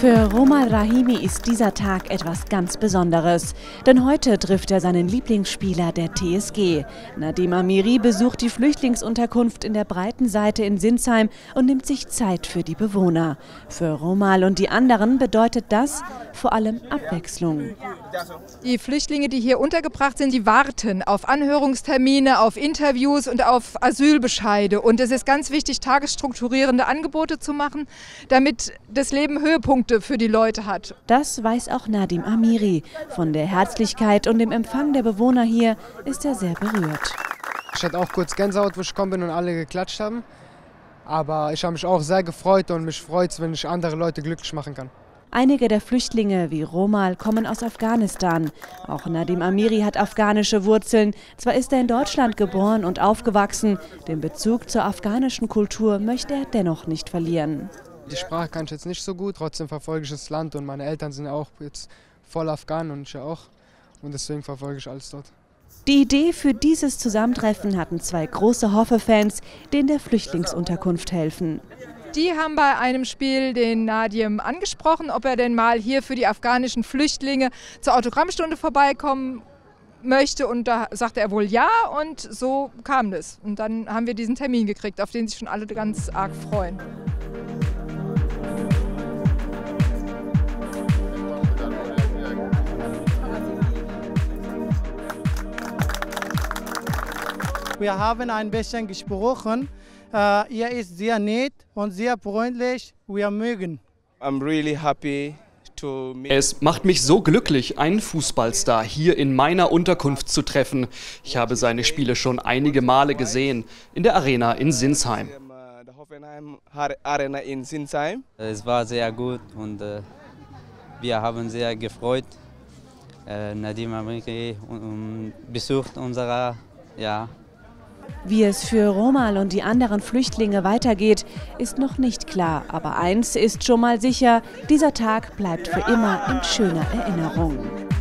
Für Romal Rahimi ist dieser Tag etwas ganz Besonderes. Denn heute trifft er seinen Lieblingsspieler der TSG. Nadim Amiri besucht die Flüchtlingsunterkunft in der Breitenseite in Sinsheim und nimmt sich Zeit für die Bewohner. Für Romal und die anderen bedeutet das vor allem Abwechslung. Die Flüchtlinge, die hier untergebracht sind, die warten auf Anhörungstermine, auf Interviews und auf Asylbescheide. Und es ist ganz wichtig, tagesstrukturierende Angebote zu machen, damit das Leben Höhepunkte für die Leute hat. Das weiß auch Nadim Amiri. Von der Herzlichkeit und dem Empfang der Bewohner hier ist er sehr berührt. Ich hatte auch kurz Gänsehaut, wo ich gekommen bin und alle geklatscht haben. Aber ich habe mich auch sehr gefreut und mich freut es, wenn ich andere Leute glücklich machen kann. Einige der Flüchtlinge wie Romal kommen aus Afghanistan. Auch Nadim Amiri hat afghanische Wurzeln. Zwar ist er in Deutschland geboren und aufgewachsen, den Bezug zur afghanischen Kultur möchte er dennoch nicht verlieren. Die Sprache kann ich jetzt nicht so gut, trotzdem verfolge ich das Land und meine Eltern sind auch jetzt voll Afghanen und ich auch. Und deswegen verfolge ich alles dort. Die Idee für dieses Zusammentreffen hatten zwei große Hoffe-Fans, die in der Flüchtlingsunterkunft helfen. Die haben bei einem Spiel den Nadim angesprochen, ob er denn mal hier für die afghanischen Flüchtlinge zur Autogrammstunde vorbeikommen möchte. Und da sagte er wohl ja und so kam das. Und dann haben wir diesen Termin gekriegt, auf den sich schon alle ganz arg freuen. Wir haben ein bisschen gesprochen. Er ist sehr nett und sehr freundlich. Wir mögen. Es macht mich so glücklich, einen Fußballstar hier in meiner Unterkunft zu treffen. Ich habe seine Spiele schon einige Male gesehen, in der Arena in Sinsheim. Es war sehr gut und wir haben sehr gefreut. Nadim Amiri besucht unserer, ja. Wie es für Romal und die anderen Flüchtlinge weitergeht, ist noch nicht klar. Aber eins ist schon mal sicher, dieser Tag bleibt für immer in schöner Erinnerung.